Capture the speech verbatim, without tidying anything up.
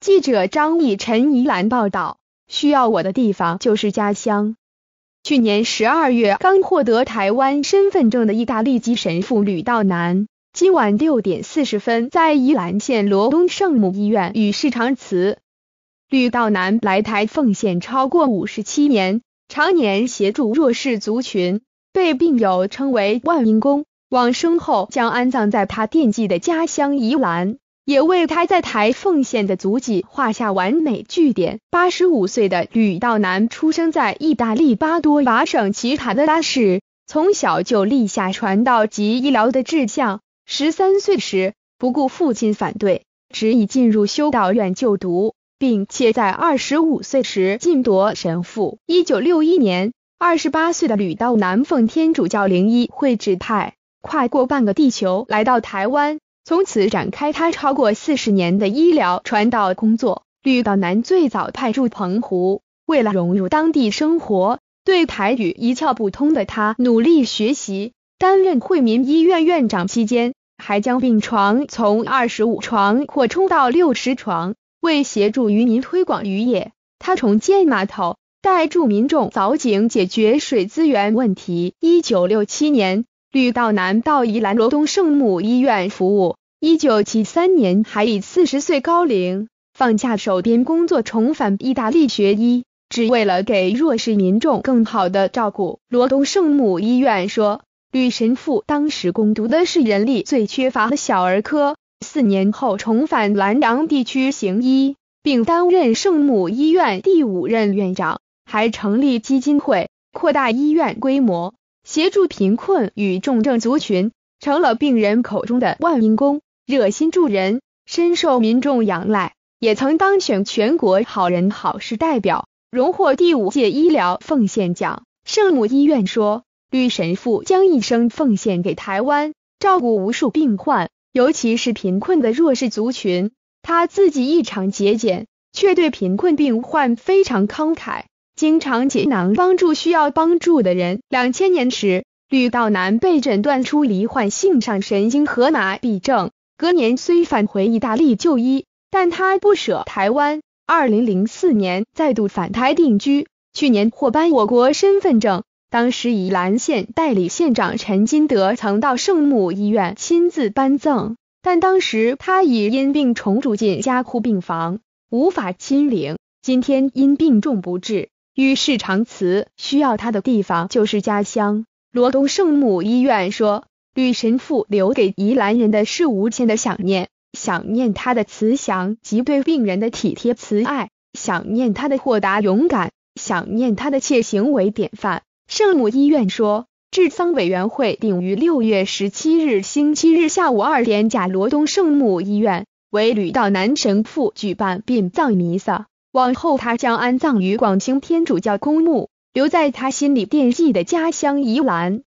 记者张义晨宜兰报道，需要我的地方就是家乡。去年十二月刚获得台湾身份证的意大利籍神父吕道南，今晚六点四十分在宜兰县罗东圣母医院与世长辞。吕道南来台奉献超过五十七年，常年协助弱势族群，被病友称为万英公，往生后将安葬在他惦记的家乡宜兰，也为他在台奉献的足迹画下完美句点。八十五岁的吕道南出生在意大利巴多瓦省奇塔德拉市，从小就立下传道及医疗的志向。十三岁时，不顾父亲反对，执意进入修道院就读，并且在二十五岁时晋铎神父。一九六一年，二十八岁的吕道南奉天主教灵医会指派，跨过半个地球来到台湾，从此展开他超过四十年的医疗传道工作。吕道南最早派驻澎湖，为了融入当地生活，对台语一窍不通的他努力学习。担任惠民医院院长期间，还将病床从二十五床扩充到六十床。为协助渔民推广渔业，他重建码头，带助民众凿井解决水资源问题。一九六七年，吕道南到宜兰罗东圣母医院服务。一九七三年，还以四十岁高龄放下手边工作，重返意大利学医，只为了给弱势民众更好的照顾。罗东圣母医院说，吕神父当时攻读的是人力最缺乏的小儿科，四年后重返兰阳地区行医，并担任圣母医院第五任院长，还成立基金会，扩大医院规模，协助贫困与重症族群，成了病人口中的万英公，热心助人，深受民众仰赖，也曾当选全国好人好事代表，荣获第五届医疗奉献奖。圣母医院说，吕神父将一生奉献给台湾，照顾无数病患，尤其是贫困的弱势族群。他自己异常节俭，却对贫困病患非常慷慨，经常解囊帮助需要帮助的人。两千年时，吕道南被诊断出罹患性上神经核麻痹症，隔年虽返回意大利就医，但他不舍台湾。二零零四年再度返台定居，去年获颁我国身份证。当时宜兰县代理县长陈金德曾到圣母医院亲自颁赠，但当时他已因病重住进加护病房，无法亲临。今天因病重不治，与世长辞，需要他的地方就是家乡。罗东圣母医院说，吕神父留给宜兰人的是无限的想念，想念他的慈祥及对病人的体贴慈爱，想念他的豁达勇敢，想念他的切行为典范。圣母医院说，治丧委员会定于六月十七日星期日下午二点甲罗东圣母医院为吕道南神父举办殡葬弥撒，往后他将安葬于广清天主教公墓，留在他心里惦记的家乡宜兰。